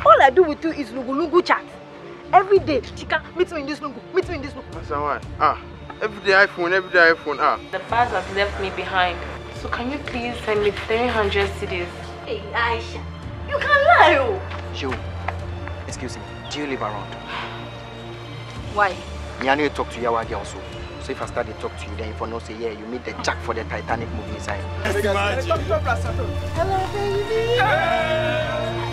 All I do with you is lungu chat. Every day, Chika, meet me in this lungu, meet me in this lungu. That's why. Every day iPhone. The bus has left me behind. So can you please send me 300 CDs? Hey, Aisha, you can lie, oh. Joe, excuse me, do you live around? Why? I need to talk to your girl also. So if I start to talk to you, then if I know say, yeah, you meet the jack for the Titanic movie inside. Hello, baby.